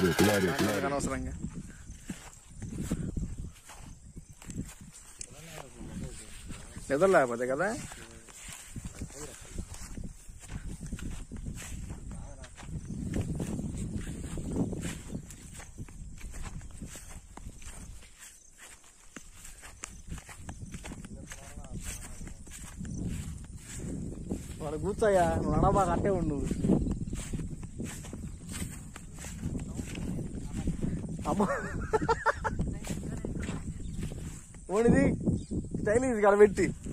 అనవసరంగా నిద్ర లేకపోతే కదా. వాడు కూర్చోయా, నువ్వు నడబాగా అట్టే ఉండు. అమ్మ ఓడిది చైనీస్ కాడ పెట్టి